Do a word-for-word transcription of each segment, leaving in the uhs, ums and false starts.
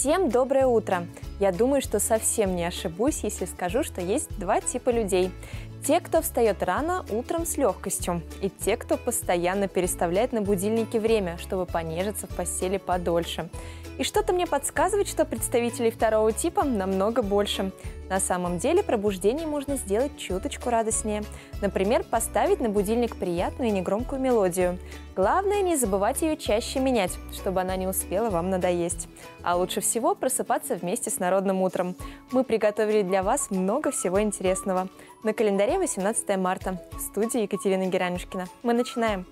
Всем доброе утро! Я думаю, что совсем не ошибусь, если скажу, что есть два типа людей. Те, кто встает рано утром с легкостью, и те, кто постоянно переставляет на будильнике время, чтобы понежиться в постели подольше. И что-то мне подсказывает, что представителей второго типа намного больше. На самом деле пробуждение можно сделать чуточку радостнее. Например, поставить на будильник приятную и негромкую мелодию. Главное, не забывать ее чаще менять, чтобы она не успела вам надоесть. А лучше всего просыпаться вместе с народным утром. Мы приготовили для вас много всего интересного. На календаре восемнадцатое марта. В студии Екатерина Геранюшкина. Мы начинаем.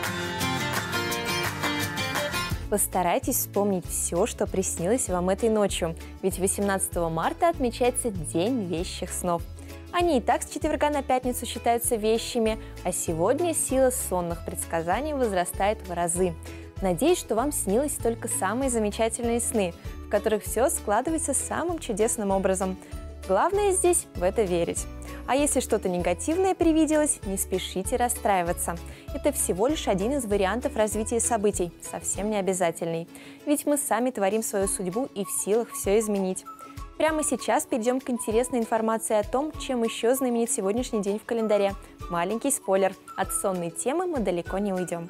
Постарайтесь вспомнить все, что приснилось вам этой ночью, ведь восемнадцатого марта отмечается День вещих снов. Они и так с четверга на пятницу считаются вещими, а сегодня сила сонных предсказаний возрастает в разы. Надеюсь, что вам снилось только самые замечательные сны, в которых все складывается самым чудесным образом. Главное здесь в это верить. А если что-то негативное привиделось, не спешите расстраиваться. Это всего лишь один из вариантов развития событий, совсем не обязательный. Ведь мы сами творим свою судьбу и в силах все изменить. Прямо сейчас перейдем к интересной информации о том, чем еще знаменит сегодняшний день в календаре. Маленький спойлер. От сонной темы мы далеко не уйдем.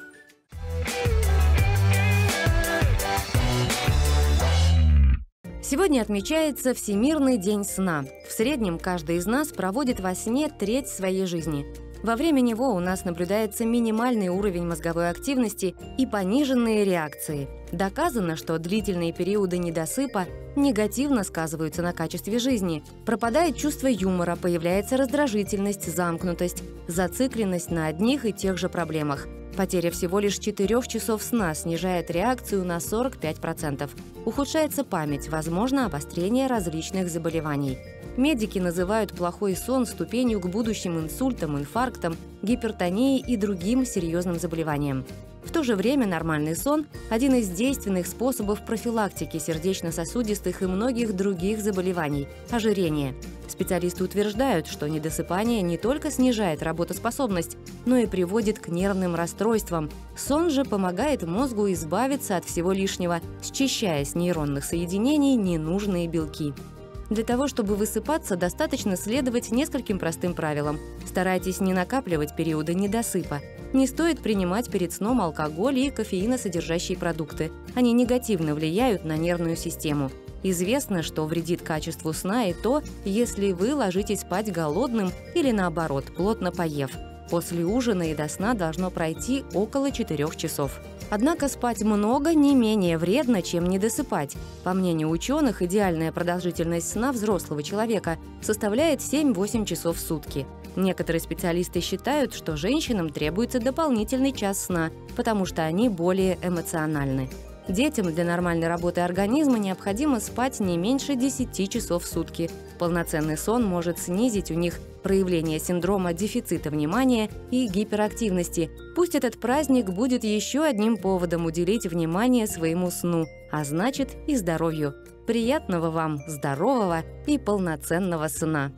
Сегодня отмечается Всемирный день сна. В среднем каждый из нас проводит во сне треть своей жизни. Во время него у нас наблюдается минимальный уровень мозговой активности и пониженные реакции. Доказано, что длительные периоды недосыпа негативно сказываются на качестве жизни. Пропадает чувство юмора, появляется раздражительность, замкнутость, зацикленность на одних и тех же проблемах. Потеря всего лишь четырёх часов сна снижает реакцию на сорок пять процентов. Ухудшается память, возможно обострение различных заболеваний. Медики называют плохой сон ступенью к будущим инсультам, инфарктам, гипертонии и другим серьезным заболеваниям. В то же время нормальный сон – один из действенных способов профилактики сердечно-сосудистых и многих других заболеваний – ожирения. Специалисты утверждают, что недосыпание не только снижает работоспособность, но и приводит к нервным расстройствам. Сон же помогает мозгу избавиться от всего лишнего, счищая с нейронных соединений ненужные белки. Для того, чтобы высыпаться, достаточно следовать нескольким простым правилам. Старайтесь не накапливать периоды недосыпа. Не стоит принимать перед сном алкоголь и кофеиносодержащие продукты. Они негативно влияют на нервную систему. Известно, что вредит качеству сна и то, если вы ложитесь спать голодным или, наоборот, плотно поев. После ужина и до сна должно пройти около четырёх часов. Однако спать много не менее вредно, чем не досыпать. По мнению ученых, идеальная продолжительность сна взрослого человека составляет семь-восемь часов в сутки. Некоторые специалисты считают, что женщинам требуется дополнительный час сна, потому что они более эмоциональны. Детям для нормальной работы организма необходимо спать не меньше десяти часов в сутки. Полноценный сон может снизить у них проявление синдрома дефицита внимания и гиперактивности. Пусть этот праздник будет еще одним поводом уделить внимание своему сну, а значит и здоровью. Приятного вам, здорового и полноценного сна!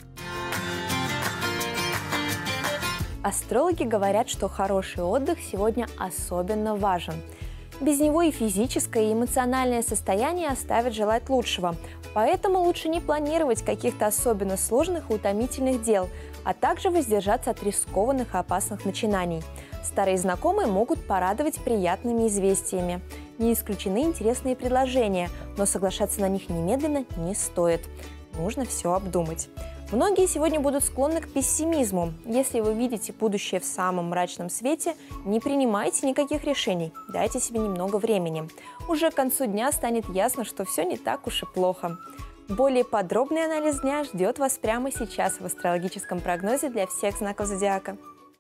Астрологи говорят, что хороший отдых сегодня особенно важен. Без него и физическое, и эмоциональное состояние оставят желать лучшего. Поэтому лучше не планировать каких-то особенно сложных и утомительных дел, а также воздержаться от рискованных и опасных начинаний. Старые знакомые могут порадовать приятными известиями. Не исключены интересные предложения, но соглашаться на них немедленно не стоит. Нужно все обдумать. Многие сегодня будут склонны к пессимизму. Если вы видите будущее в самом мрачном свете, не принимайте никаких решений, дайте себе немного времени. Уже к концу дня станет ясно, что все не так уж и плохо. Более подробный анализ дня ждет вас прямо сейчас в астрологическом прогнозе для всех знаков зодиака.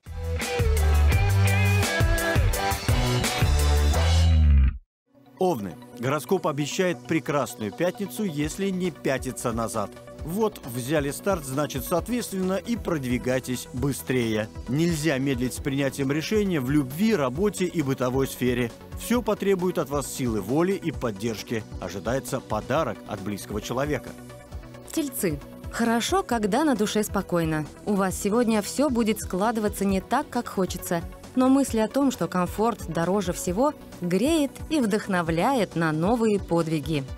Овны. Гороскоп обещает прекрасную пятницу, если не пятиться назад. Вот взяли старт, значит, соответственно, и продвигайтесь быстрее. Нельзя медлить с принятием решения в любви, работе и бытовой сфере. Все потребует от вас силы воли и поддержки. Ожидается подарок от близкого человека. Тельцы. Хорошо, когда на душе спокойно. У вас сегодня все будет складываться не так, как хочется. Но мысль о том, что комфорт дороже всего, греет и вдохновляет на новые подвиги.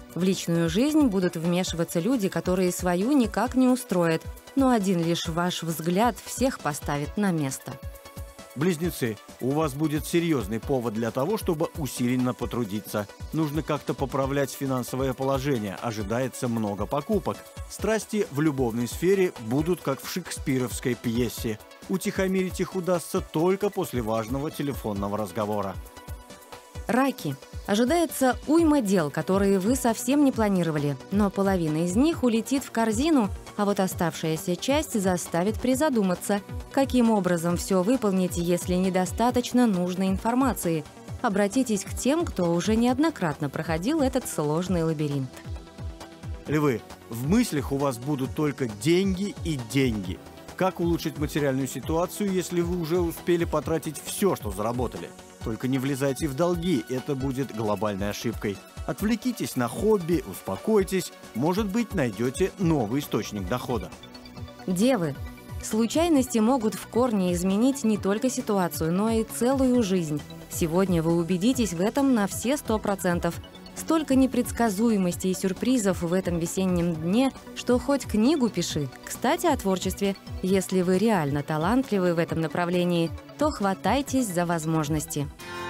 В личную жизнь будут вмешиваться люди, которые свою никак не устроят, но один лишь ваш взгляд всех поставит на место. Близнецы, у вас будет серьезный повод для того, чтобы усиленно потрудиться. Нужно как-то поправлять финансовое положение, ожидается много покупок. Страсти в любовной сфере будут как в шекспировской пьесе. Утихомирить их удастся только после важного телефонного разговора. Раки. Ожидается уйма дел, которые вы совсем не планировали, но половина из них улетит в корзину, а вот оставшаяся часть заставит призадуматься, каким образом все выполнить, если недостаточно нужной информации. Обратитесь к тем, кто уже неоднократно проходил этот сложный лабиринт. Львы, в мыслях у вас будут только деньги и деньги. Как улучшить материальную ситуацию, если вы уже успели потратить все, что заработали? Только не влезайте в долги, это будет глобальной ошибкой. Отвлекитесь на хобби, успокойтесь, может быть, найдете новый источник дохода. Девы. Случайности могут в корне изменить не только ситуацию, но и целую жизнь. Сегодня вы убедитесь в этом на все сто процентов. Столько непредсказуемости и сюрпризов в этом весеннем дне, что хоть книгу пиши. Кстати, о творчестве. Если вы реально талантливы в этом направлении, то хватайтесь за возможности.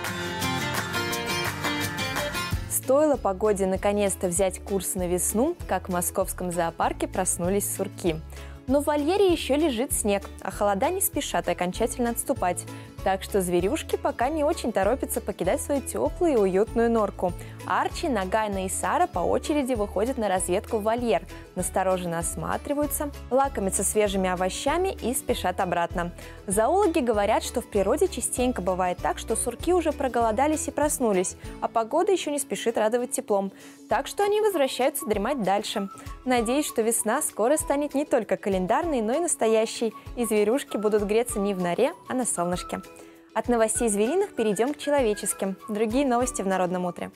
Стоило погоде наконец-то взять курс на весну, как в московском зоопарке проснулись сурки. Но в вольере еще лежит снег, а холода не спешат окончательно отступать. Так что зверюшки пока не очень торопятся покидать свою теплую и уютную норку. Арчи, Нагайна и Сара по очереди выходят на разведку в вольер, настороженно осматриваются, лакомятся свежими овощами и спешат обратно. Зоологи говорят, что в природе частенько бывает так, что сурки уже проголодались и проснулись, а погода еще не спешит радовать теплом. Так что они возвращаются дремать дальше. Надеюсь, что весна скоро станет не только календарной, но и настоящей, и зверюшки будут греться не в норе, а на солнышке. От новостей звериных перейдем к человеческим. Другие новости в Народном утре.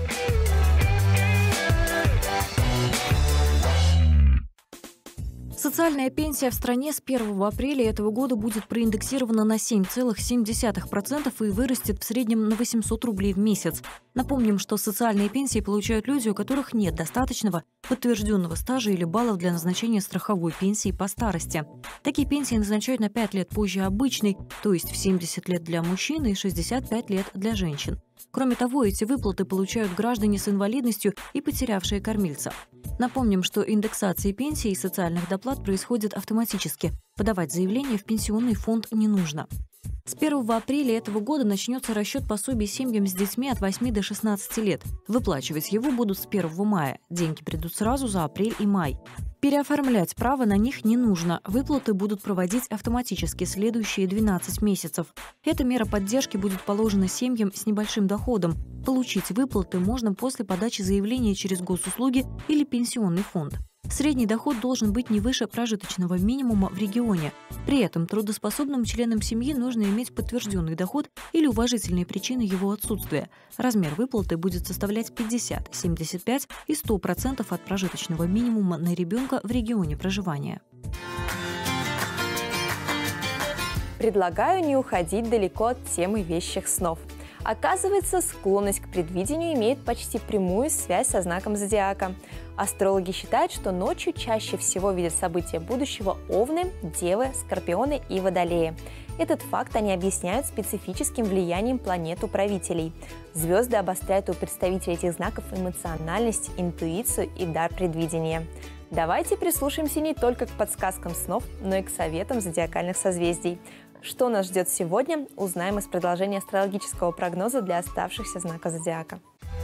Социальная пенсия в стране с первого апреля этого года будет проиндексирована на семь целых семь десятых процента и вырастет в среднем на восемьсот рублей в месяц. Напомним, что социальные пенсии получают люди, у которых нет достаточного подтвержденного стажа или баллов для назначения страховой пенсии по старости. Такие пенсии назначают на пять лет позже обычной, то есть в семьдесят лет для мужчин и шестьдесят пять лет для женщин. Кроме того, эти выплаты получают граждане с инвалидностью и потерявшие кормильца. Напомним, что индексация пенсий и социальных доплат происходит автоматически. Подавать заявление в пенсионный фонд не нужно. С первого апреля этого года начнется расчет пособий семьям с детьми от восьми до шестнадцати лет. Выплачивать его будут с первого мая. Деньги придут сразу за апрель и май. Переоформлять право на них не нужно. Выплаты будут проводить автоматически следующие двенадцать месяцев. Эта мера поддержки будет положена семьям с небольшим доходом. Получить выплаты можно после подачи заявления через госуслуги или пенсионный фонд. Средний доход должен быть не выше прожиточного минимума в регионе. При этом трудоспособным членам семьи нужно иметь подтвержденный доход или уважительные причины его отсутствия. Размер выплаты будет составлять пятьдесят, семьдесят пять и сто процентов от прожиточного минимума на ребенка в регионе проживания. Предлагаю не уходить далеко от темы вещих снов. Оказывается, склонность к предвидению имеет почти прямую связь со знаком зодиака. Астрологи считают, что ночью чаще всего видят события будущего овны, девы, скорпионы и водолеи. Этот факт они объясняют специфическим влиянием планет-управителей. Звезды обостряют у представителей этих знаков эмоциональность, интуицию и дар предвидения. Давайте прислушаемся не только к подсказкам снов, но и к советам зодиакальных созвездий. Что нас ждет сегодня, узнаем из продолжения астрологического прогноза для оставшихся знаков зодиака.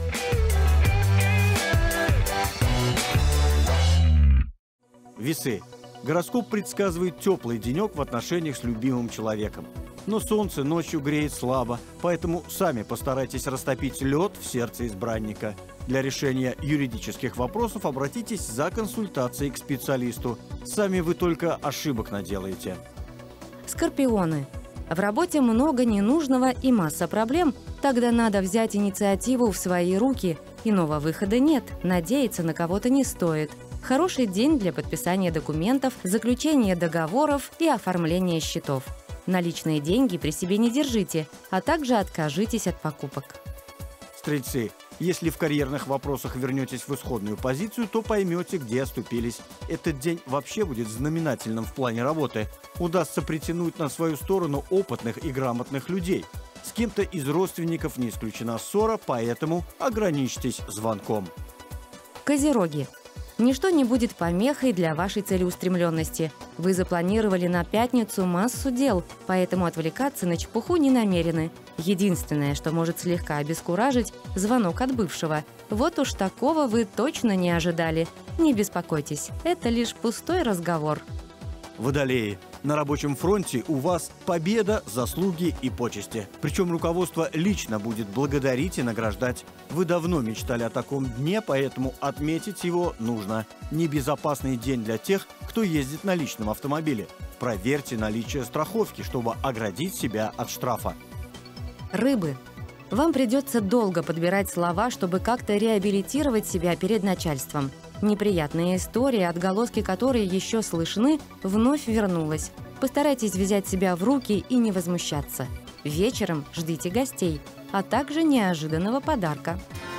Весы. Гороскоп предсказывает теплый денек в отношениях с любимым человеком. Но солнце ночью греет слабо, поэтому сами постарайтесь растопить лед в сердце избранника. Для решения юридических вопросов обратитесь за консультацией к специалисту. Сами вы только ошибок наделаете. Скорпионы. В работе много ненужного и масса проблем. Тогда надо взять инициативу в свои руки. Иного выхода нет, надеяться на кого-то не стоит. Хороший день для подписания документов, заключения договоров и оформления счетов. Наличные деньги при себе не держите, а также откажитесь от покупок. Стрельцы. Если в карьерных вопросах вернетесь в исходную позицию, то поймете, где оступились. Этот день вообще будет знаменательным в плане работы. Удастся притянуть на свою сторону опытных и грамотных людей. С кем-то из родственников не исключена ссора, поэтому ограничьтесь звонком. Козероги. Ничто не будет помехой для вашей целеустремленности. Вы запланировали на пятницу массу дел, поэтому отвлекаться на чепуху не намерены. Единственное, что может слегка обескуражить – звонок от бывшего. Вот уж такого вы точно не ожидали. Не беспокойтесь, это лишь пустой разговор. Водолеи. На рабочем фронте у вас победа, заслуги и почести. Причем руководство лично будет благодарить и награждать. Вы давно мечтали о таком дне, поэтому отметить его нужно. Небезопасный день для тех, кто ездит на личном автомобиле. Проверьте наличие страховки, чтобы оградить себя от штрафа. Рыбы. Вам придется долго подбирать слова, чтобы как-то реабилитировать себя перед начальством. Неприятная история, отголоски которой еще слышны, вновь вернулась. Постарайтесь взять себя в руки и не возмущаться. Вечером ждите гостей, а также неожиданного подарка.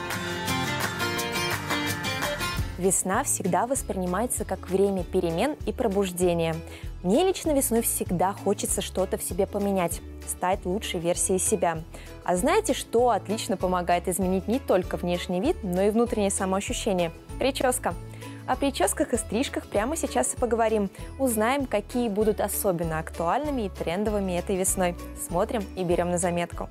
Весна всегда воспринимается как время перемен и пробуждения. Мне лично весной всегда хочется что-то в себе поменять, стать лучшей версией себя. А знаете, что отлично помогает изменить не только внешний вид, но и внутреннее самоощущение? Прическа. О прическах и стрижках прямо сейчас и поговорим. Узнаем, какие будут особенно актуальными и трендовыми этой весной. Смотрим и берем на заметку.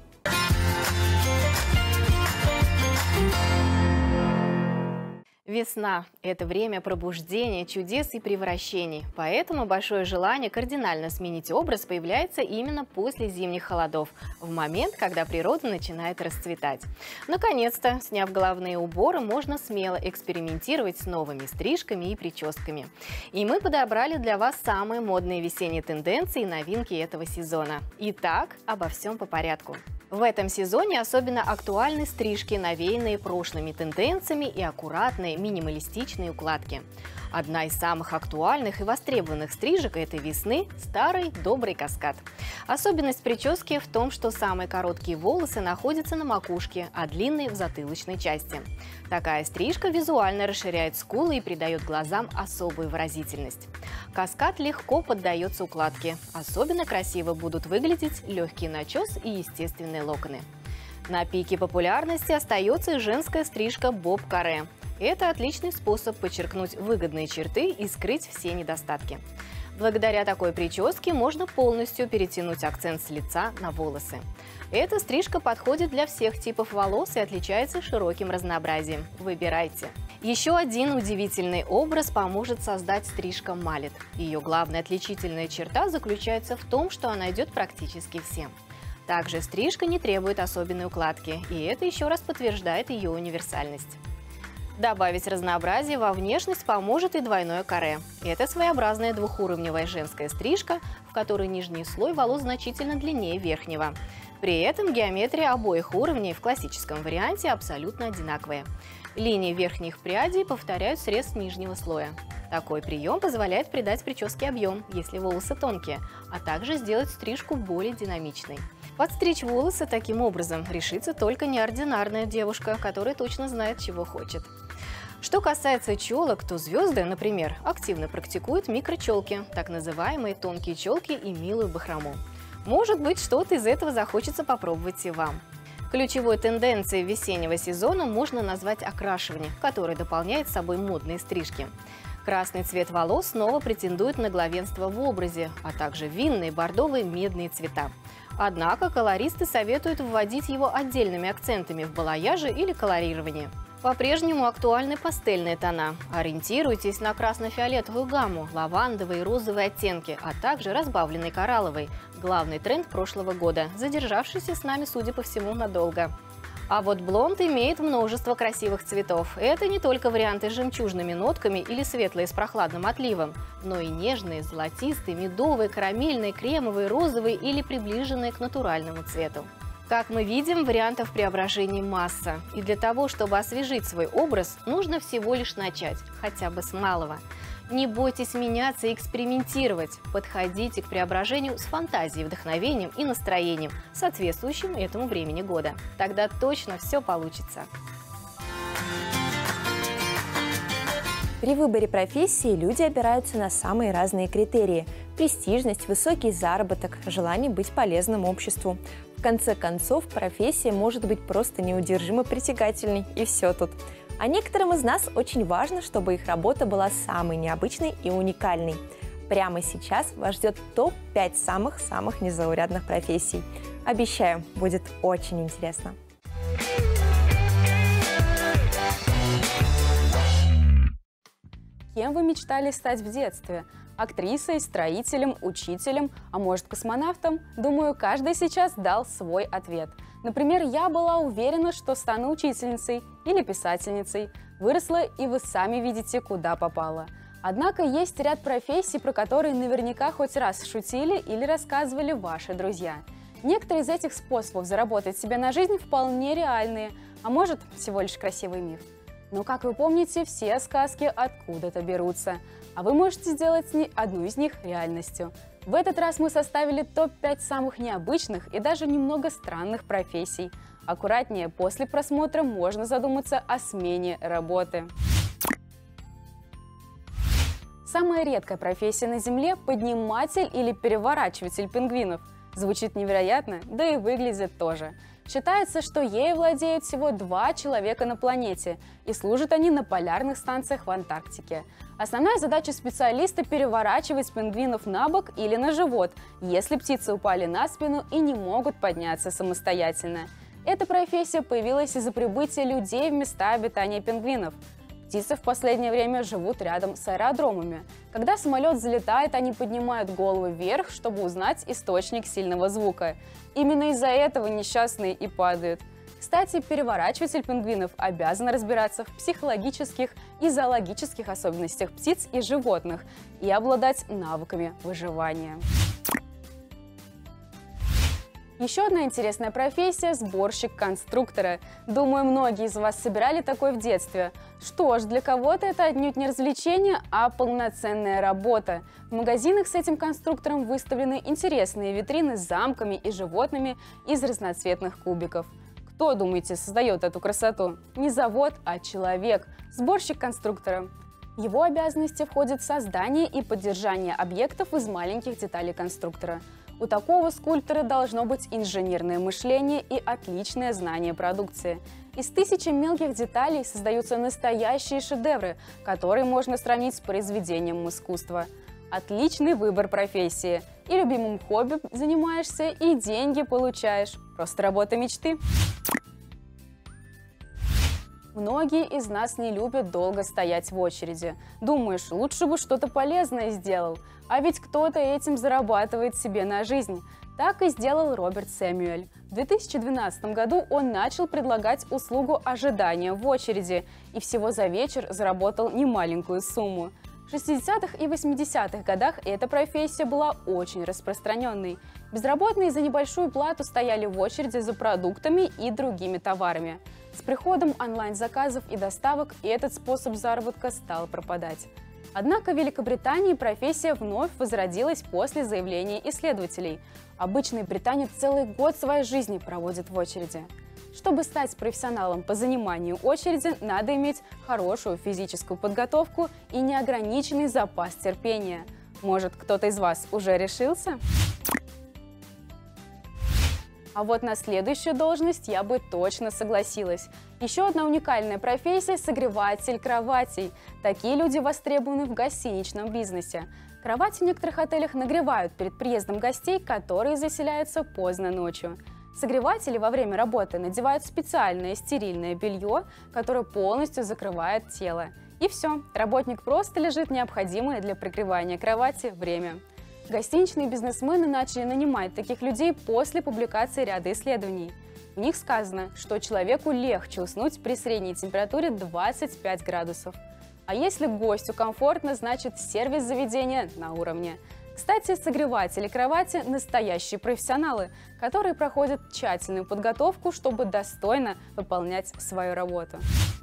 Весна – это время пробуждения, чудес и превращений. Поэтому большое желание кардинально сменить образ появляется именно после зимних холодов, в момент, когда природа начинает расцветать. Наконец-то, сняв головные уборы, можно смело экспериментировать с новыми стрижками и прическами. И мы подобрали для вас самые модные весенние тенденции и новинки этого сезона. Итак, обо всем по порядку. В этом сезоне особенно актуальны стрижки, навеянные прошлыми тенденциями, и аккуратные минималистичные укладки. Одна из самых актуальных и востребованных стрижек этой весны – старый добрый каскад. Особенность прически в том, что самые короткие волосы находятся на макушке, а длинные – в затылочной части. Такая стрижка визуально расширяет скулы и придает глазам особую выразительность. Каскад легко поддается укладке. Особенно красиво будут выглядеть легкий начес и естественные локоны. На пике популярности остается и женская стрижка боб-каре. Это отличный способ подчеркнуть выгодные черты и скрыть все недостатки. Благодаря такой прическе можно полностью перетянуть акцент с лица на волосы. Эта стрижка подходит для всех типов волос и отличается широким разнообразием. Выбирайте. Еще один удивительный образ поможет создать стрижка малет. Ее главная отличительная черта заключается в том, что она идет практически всем. Также стрижка не требует особенной укладки, и это еще раз подтверждает ее универсальность. Добавить разнообразие во внешность поможет и двойное каре. Это своеобразная двухуровневая женская стрижка, в которой нижний слой волос значительно длиннее верхнего. При этом геометрия обоих уровней в классическом варианте абсолютно одинаковая. Линии верхних прядей повторяют срез нижнего слоя. Такой прием позволяет придать прическе объем, если волосы тонкие, а также сделать стрижку более динамичной. Подстричь волосы таким образом решится только неординарная девушка, которая точно знает, чего хочет. Что касается челок, то звезды, например, активно практикуют микрочелки, так называемые тонкие челки и милую бахрому. Может быть, что-то из этого захочется попробовать и вам. Ключевой тенденцией весеннего сезона можно назвать окрашивание, которое дополняет собой модные стрижки. Красный цвет волос снова претендует на главенство в образе, а также винные, бордовые, медные цвета. Однако колористы советуют вводить его отдельными акцентами в балаяже или колорировании. По-прежнему актуальны пастельные тона. Ориентируйтесь на красно-фиолетовую гамму, лавандовые и розовые оттенки, а также разбавленный коралловый – главный тренд прошлого года, задержавшийся с нами, судя по всему, надолго. А вот блонд имеет множество красивых цветов. Это не только варианты с жемчужными нотками или светлые с прохладным отливом, но и нежные, золотистые, медовые, карамельные, кремовые, розовые или приближенные к натуральному цвету. Как мы видим, вариантов преображений масса. И для того, чтобы освежить свой образ, нужно всего лишь начать, хотя бы с малого. Не бойтесь меняться и экспериментировать. Подходите к преображению с фантазией, вдохновением и настроением, соответствующим этому времени года. Тогда точно все получится. При выборе профессии люди опираются на самые разные критерии – престижность, высокий заработок, желание быть полезным обществу. В конце концов, профессия может быть просто неудержимо притягательной, и все тут. А некоторым из нас очень важно, чтобы их работа была самой необычной и уникальной. Прямо сейчас вас ждет топ пять самых-самых незаурядных профессий. Обещаю, будет очень интересно. Кем вы мечтали стать в детстве? Актрисой, строителем, учителем, а может космонавтом? Думаю, каждый сейчас дал свой ответ. Например, я была уверена, что стану учительницей или писательницей. Выросла, и вы сами видите, куда попала. Однако есть ряд профессий, про которые наверняка хоть раз шутили или рассказывали ваши друзья. Некоторые из этих способов заработать себе на жизнь вполне реальные, а может, всего лишь красивый миф. Но, как вы помните, все сказки откуда-то берутся, а вы можете сделать одну из них реальностью. В этот раз мы составили топ пять самых необычных и даже немного странных профессий. Аккуратнее, после просмотра можно задуматься о смене работы. Самая редкая профессия на Земле – подниматель или переворачиватель пингвинов. Звучит невероятно, да и выглядит тоже. Считается, что ей владеют всего два человека на планете, и служат они на полярных станциях в Антарктике. Основная задача специалиста – переворачивать пингвинов на бок или на живот, если птицы упали на спину и не могут подняться самостоятельно. Эта профессия появилась из-за прибытия людей в места обитания пингвинов. Птицы в последнее время живут рядом с аэродромами. Когда самолет взлетает, они поднимают головы вверх, чтобы узнать источник сильного звука. Именно из-за этого несчастные и падают. Кстати, переворачиватель пингвинов обязан разбираться в психологических и зоологических особенностях птиц и животных и обладать навыками выживания. Еще одна интересная профессия – сборщик конструктора. Думаю, многие из вас собирали такой в детстве. Что ж, для кого-то это отнюдь не развлечение, а полноценная работа. В магазинах с этим конструктором выставлены интересные витрины с замками и животными из разноцветных кубиков. Кто, думаете, создает эту красоту? Не завод, а человек – сборщик конструктора. В его обязанности входит создание и поддержание объектов из маленьких деталей конструктора. У такого скульптора должно быть инженерное мышление и отличное знание продукции. Из тысячи мелких деталей создаются настоящие шедевры, которые можно сравнить с произведением искусства. Отличный выбор профессии. И любимым хобби занимаешься, и деньги получаешь. Просто работа мечты. Многие из нас не любят долго стоять в очереди. Думаешь, лучше бы что-то полезное сделал. А ведь кто-то этим зарабатывает себе на жизнь. Так и сделал Роберт Сэмюэль. В две тысячи двенадцатом году он начал предлагать услугу ожидания в очереди и всего за вечер заработал немаленькую сумму. В шестидесятых и восьмидесятых годах эта профессия была очень распространенной. Безработные за небольшую плату стояли в очереди за продуктами и другими товарами. С приходом онлайн-заказов и доставок этот способ заработка стал пропадать. Однако в Великобритании профессия вновь возродилась после заявления исследователей. Обычный британец целый год своей жизни проводит в очереди. Чтобы стать профессионалом по заниманию очереди, надо иметь хорошую физическую подготовку и неограниченный запас терпения. Может, кто-то из вас уже решился? А вот на следующую должность я бы точно согласилась. Еще одна уникальная профессия – согреватель кроватей. Такие люди востребованы в гостиничном бизнесе. Кровати в некоторых отелях нагревают перед приездом гостей, которые заселяются поздно ночью. Согреватели во время работы надевают специальное стерильное белье, которое полностью закрывает тело. И все, работник просто лежит необходимое для прикрывания кровати время. Гостиничные бизнесмены начали нанимать таких людей после публикации ряда исследований. В них сказано, что человеку легче уснуть при средней температуре двадцать пять градусов. А если гостю комфортно, значит сервис заведения на уровне. Кстати, согреватели кровати – настоящие профессионалы, которые проходят тщательную подготовку, чтобы достойно выполнять свою работу.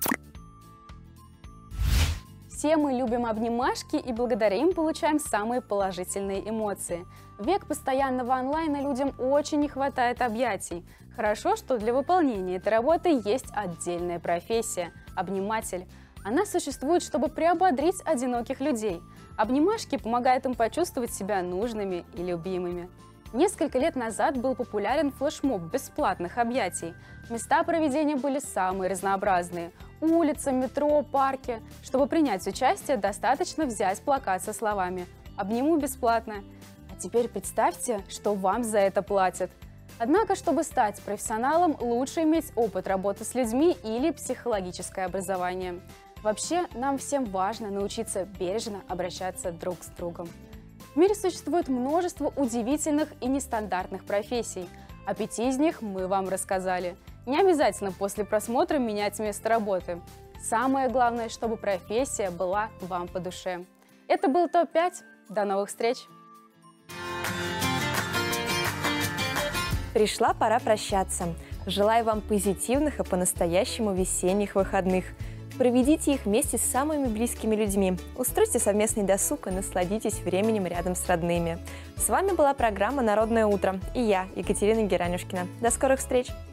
Все мы любим обнимашки и благодаря им получаем самые положительные эмоции. В век постоянного онлайна людям очень не хватает объятий. Хорошо, что для выполнения этой работы есть отдельная профессия – обниматель. Она существует, чтобы приободрить одиноких людей. Обнимашки помогают им почувствовать себя нужными и любимыми. Несколько лет назад был популярен флешмоб бесплатных объятий. Места проведения были самые разнообразные – улицы, метро, парки. Чтобы принять участие, достаточно взять плакат со словами «Обниму бесплатно». А теперь представьте, что вам за это платят. Однако, чтобы стать профессионалом, лучше иметь опыт работы с людьми или психологическое образование. Вообще, нам всем важно научиться бережно обращаться друг с другом. В мире существует множество удивительных и нестандартных профессий. О пяти из них мы вам рассказали. Не обязательно после просмотра менять место работы. Самое главное, чтобы профессия была вам по душе. Это был топ пять. До новых встреч! Пришла пора прощаться. Желаю вам позитивных и по-настоящему весенних выходных. Проведите их вместе с самыми близкими людьми. Устройте совместный досуг и насладитесь временем рядом с родными. С вами была программа «Народное утро» и я, Екатерина Геранюшкина. До скорых встреч!